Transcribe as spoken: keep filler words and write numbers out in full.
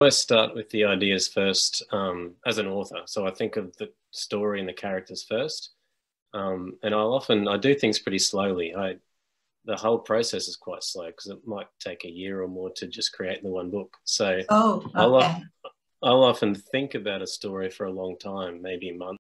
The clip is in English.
I start with the ideas first um, as an author. So I think of the story and the characters first. Um, and I'll often, I do things pretty slowly. I, the whole process is quite slow because it might take a year or more to just create the one book. So Oh, I'll, okay. I'll often think about a story for a long time, maybe months.